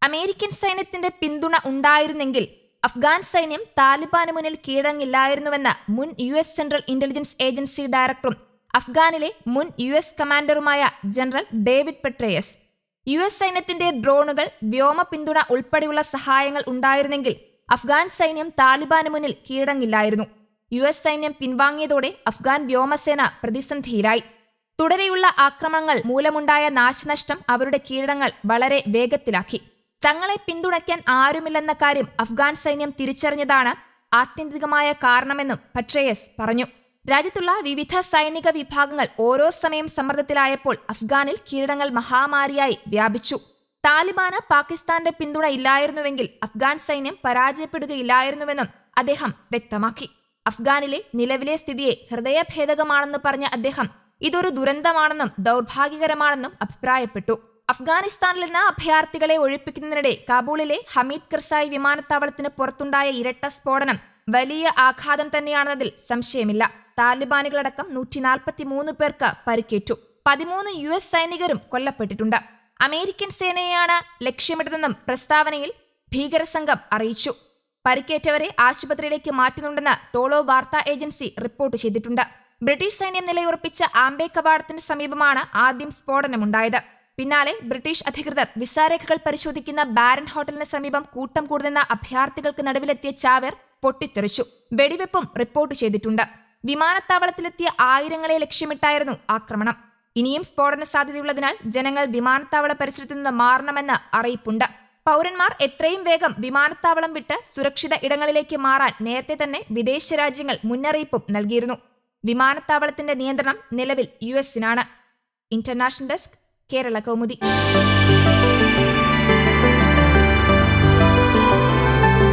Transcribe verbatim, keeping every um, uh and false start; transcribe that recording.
American സൈന്യത്തിന്റെ പിന്തുണ ഉണ്ടായിരുന്നെങ്കിൽ അഫ്ഗാൻ സൈന്യം താലിബാന് മുന്നിൽ കീഴടങ്ങില്ലായിരുന്നുവെന്ന് മുൻ U S central intelligence agency ഡയറക്ടറും അഫ്ഗാനിലെ മുൻ യു എസ് കമാൻഡറുമായ general David Petraeus. U S സൈന്യത്തിന്റെ ഡ്രോണുകൾ, വ്യോമ പിന്തുണ ഉൾപ്പെടെയുള്ള സഹായങ്ങൾ ഉണ്ടായിരുന്നെങ്കിൽ അഫ്ഗാൻ സൈന്യം താലിബാന് മുന്നിൽ കീഴടങ്ങില്ലായിരുന്നു. യു എസ് സൈന്യം പിൻവാങ്ങിയതോടെ അഫ്ഗാൻ വ്യോമസേന പ്രതിസന്ധിയിലായി. തുടരെയുള്ള ആക്രമണങ്ങൾ മൂലമുണ്ടായ നാശനഷ്ടം അവരുടെ കീഴടങ്ങൾ വളരെ വേഗത്തിലാക്കി. തങ്ങളെ പിന്തുണയ്ക്കാൻ ആരുമില്ലെന്ന കാര്യം അഫ്ഗാൻ സൈന്യം തിരിച്ചറിഞ്ഞതാണ് ആത്യന്തികമായ കാരണമെന്നും പെട്രേയസ് പറഞ്ഞു. രാജ്യത്തുള്ള വിവിധ സൈനിക വിഭാഗങ്ങൾ ഓരോ സമയം സമ്മർദ്ദത്തിലായപ്പോൾ അഫ്ഗാനിൽ കീഴടങ്ങൾ മഹാമാരിയായി വ്യാപിച്ചു. താലിബാന് പാകിസ്ഥാന്റെ പിന്തുണ ഇല്ലായിരുന്നുവെങ്കിൽ അഫ്ഗാൻ സൈന്യം പരാജയപ്പെടുകയില്ലായിരുന്നുവെന്നും അദ്ദേഹം വ്യക്തമാക്കി. അഫ്ഗാനിലെ നിലവിലെ സ്ഥിതിയെ ഹൃദയഭേദകമാണെന്ന് പറഞ്ഞ അദ്ദേഹം ഇതൊരു ദുരന്തമാണെന്നും ദൗർഭാഗ്യകരമാണെന്നും അഭിപ്രായപ്പെട്ടു. അഫ്ഗാനിസ്ഥാനിൽ നിന്ന് അഭയാർത്ഥികളെ ഒഴിപ്പിക്കുന്നതിനിടെ കാബൂളിലെ ഹമീദ് കർസായി വിമാനത്താവളത്തിന് പുറത്തുണ്ടായ ഇരട്ട സ്ഫോടനം വലിയ ആഘാതം തന്നെയാണെന്നതിൽ സംശയമില്ല. താലിബാനുകളടക്കം നൂറ്റി നാൽപ്പത്തി മൂന്ന് പേർക്ക് പരിക്കേറ്റു. പതിമൂന്ന് യു എസ് സൈനികരും കൊല്ലപ്പെട്ടിട്ടുണ്ട്. അമേരിക്കൻ സേനയെയാണ് ലക്ഷ്യമിട്ടതെന്നും പ്രസ്താവനയിൽ ഭീകരസംഘം അറിയിച്ചു. പരിക്കേറ്റവരെ ആശുപത്രിയിലേക്ക് മാറ്റുന്നുണ്ടെന്ന് ടോളോ വാർത്താ ഏജൻസി റിപ്പോർട്ട് ചെയ്തിട്ടുണ്ട്. ബ്രിട്ടീഷ് സൈന്യം നിലയുറപ്പിച്ച ആംബേ കവാടത്തിന് സമീപമാണ് ആദ്യം സ്ഫോടനമുണ്ടായത്. പിന്നാലെ ബ്രിട്ടീഷ് അധികൃതർ വിസാരേഖകൾ പരിശോധിക്കുന്ന ബാരൻ ഹോട്ടലിന് സമീപം കൂട്ടം കൂടുന്ന അഭയാർത്ഥികൾക്ക് നടുവിലെത്തിയ ചാവേർ പൊട്ടിത്തെറിച്ചു. വെടിവെപ്പും റിപ്പോർട്ട് ചെയ്തിട്ടുണ്ട്. വിമാനത്താവളത്തിലെത്തിയ ആയിരങ്ങളെ ലക്ഷ്യമിട്ടായിരുന്നു ആക്രമണം. ഇനിയും സ്ഫോടന സാധ്യതയുള്ളതിനാൽ ജനങ്ങൾ വിമാനത്താവള പരിസരത്തു നിന്ന് മാറണമെന്ന് അറിയിപ്പുണ്ട്. പൗരന്മാർ എത്രയും വേഗം വിമാനത്താവളം വിട്ട് സുരക്ഷിത ഇടങ്ങളിലേക്ക് മാറാൻ നേരത്തെ തന്നെ വിദേശ രാജ്യങ്ങൾ മുന്നറിയിപ്പും നൽകിയിരുന്നു. വിമാനത്താവളത്തിന്റെ നിയന്ത്രണം നിലവിൽ യു എസിനാണ്. International desk, Kerala Kaumudi.